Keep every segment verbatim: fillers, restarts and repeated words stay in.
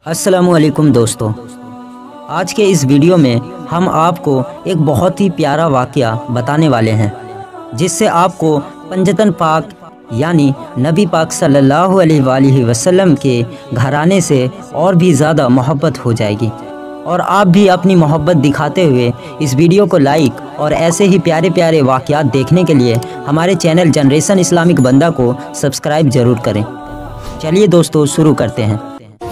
अस्सलामुअलैकुम दोस्तों, आज के इस वीडियो में हम आपको एक बहुत ही प्यारा वाक़या बताने वाले हैं जिससे आपको पंजतन पाक यानी नबी पाक सल्लल्लाहु अलैहि वसल्लम के घराने से और भी ज़्यादा मोहब्बत हो जाएगी और आप भी अपनी मोहब्बत दिखाते हुए इस वीडियो को लाइक और ऐसे ही प्यारे प्यारे वाक़यात देखने के लिए हमारे चैनल जनरेशन इस्लामिक बंदा को सब्सक्राइब ज़रूर करें। चलिए दोस्तों शुरू करते हैं।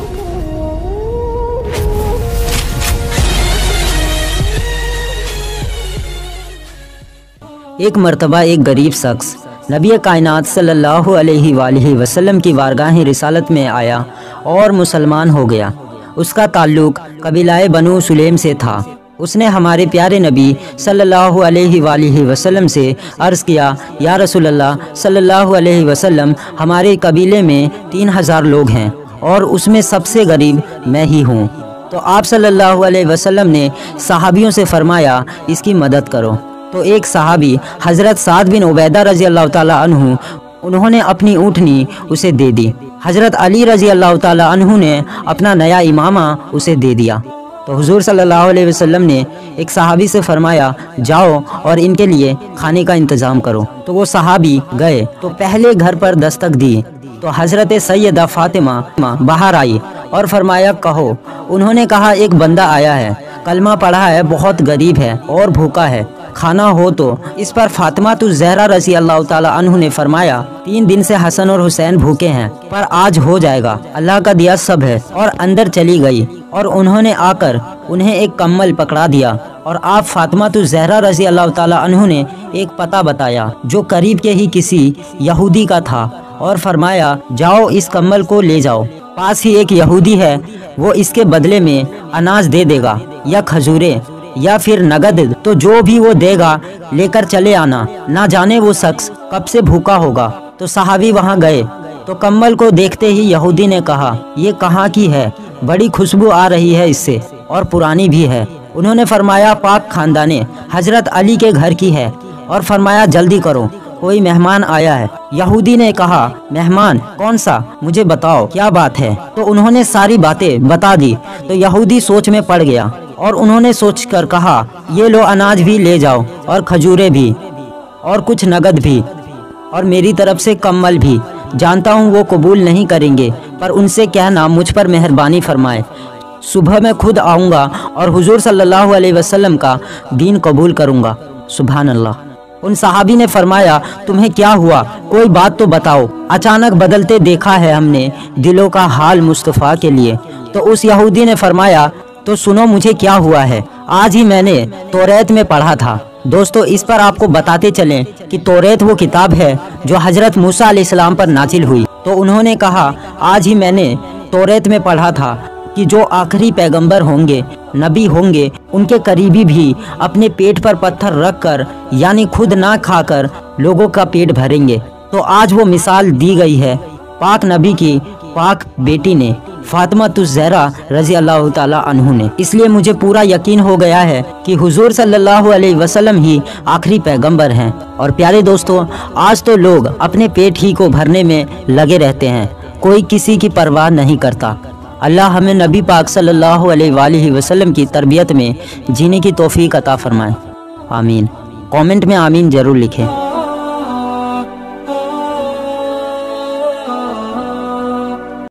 एक मर्तबा एक गरीब शख्स नबी कायनात सल्लल्लाहु अलैहि वसल्लम की बारगाह रिसालत में आया और मुसलमान हो गया। उसका ताल्लुक़ कबीलाए बनु सुलेम से था। उसने हमारे प्यारे नबी सल्लल्लाहु अलैहि वसल्लम से अर्ज़ किया, या रसूलल्लाह सल्लल्लाहु अलैहि वसल्लम, हमारे कबीले में तीन हज़ार लोग हैं और उसमें सबसे गरीब मैं ही हूँ। तो आप सल्लल्लाहु अलैहि वसल्लम ने सहाबियों से फरमाया, इसकी मदद करो। तो एक सहाबी हज़रत साद बिन उबैदा रज़ी अल्लाह ताला अन्हु, उन्होंने अपनी ऊँटनी उसे दे दी। हज़रत अली रज़ी अल्लाह ताला अन्हु ने अपना नया इमामा उसे दे दिया। तो हुज़ूर सल्लल्लाहु अलैहि वसल्लम ने एक सहाबी से फरमाया, जाओ और इनके लिए खाने का इंतज़ाम करो। तो वो सहाबी गए तो पहले घर पर दस्तक दी तो हज़रत सैयदा फ़ातिमा बाहर आई और फरमाया, कहो। उन्होंने कहा, एक बंदा आया है, कलमा पढ़ा है, बहुत गरीब है और भूखा है, खाना हो तो। इस पर फातिमा तुज़ ज़हरा रज़ी अल्लाह ताला अन्हु ने फरमाया, तीन दिन से हसन और हुसैन भूखे हैं, पर आज हो जाएगा, अल्लाह का दिया सब है। और अंदर चली गई और उन्होंने आकर उन्हें एक कम्बल पकड़ा दिया और आप फातिमा तुज़ ज़हरा रज़ी अल्लाह ताला अन्हु ने एक पता बताया जो करीब के ही किसी यहूदी का था और फरमाया, जाओ इस कम्बल को ले जाओ, पास ही एक यहूदी है, वो इसके बदले में अनाज दे देगा या खजूरें या फिर नगद, तो जो भी वो देगा लेकर चले आना, ना जाने वो शख्स कब से भूखा होगा। तो सहाबी वहाँ गए तो कम्बल को देखते ही यहूदी ने कहा, ये कहाँ की है, बड़ी खुशबू आ रही है इससे और पुरानी भी है। उन्होंने फरमाया, पाक खानदाने हजरत अली के घर की है। और फरमाया, जल्दी करो, कोई मेहमान आया है। यहूदी ने कहा, मेहमान कौन सा, मुझे बताओ क्या बात है। तो उन्होंने सारी बातें बता दी। तो यहूदी सोच में पड़ गया और उन्होंने सोचकर कहा, ये लो अनाज भी ले जाओ और खजूरें भी और कुछ नगद भी और मेरी तरफ से कम्बल भी। जानता हूँ वो कबूल नहीं करेंगे, पर उनसे कहना मुझ पर मेहरबानी फरमाए। सुबह मैं खुद आऊँगा और हुजूर सल्लल्लाहु अलैहि वसल्लम का दीन कबूल करूँगा। सुभान अल्लाह। उन सहाबी ने फरमाया, तुम्हें क्या हुआ, कोई बात तो बताओ। अचानक बदलते देखा है हमने दिलों का हाल मुस्तफ़ा के लिए। तो उस यहूदी ने फरमाया, तो सुनो मुझे क्या हुआ है, आज ही मैंने तौरात में पढ़ा था। दोस्तों, इस पर आपको बताते चलें कि तौरात वो किताब है जो हज़रत मूसा अलैहिस्सलाम पर नाजिल हुई। तो उन्होंने कहा, आज ही मैंने तौरात में पढ़ा था कि जो आखिरी पैगंबर होंगे, नबी होंगे, उनके करीबी भी अपने पेट पर पत्थर रखकर यानी खुद ना खाकर लोगों का पेट भरेंगे। तो आज वो मिसाल दी गई है पाक नबी की पाक बेटी ने, फातिमा तुज़ ज़हरा रज़ी अल्लाह ताला अन्हु ने। इसलिए मुझे पूरा यकीन हो गया है कि हुजूर सल्लल्लाहु अलैहि वसल्लम ही आखिरी पैगंबर हैं। और प्यारे दोस्तों, आज तो लोग अपने पेट ही को भरने में लगे रहते हैं, कोई किसी की परवाह नहीं करता। अल्लाह हमें नबी पाक सल्लल्लाहु अलैहि वसल्लम की तरबियत में जीने की तौफीक अता फरमाए। आमीन। कमेंट में आमीन ज़रूर लिखें।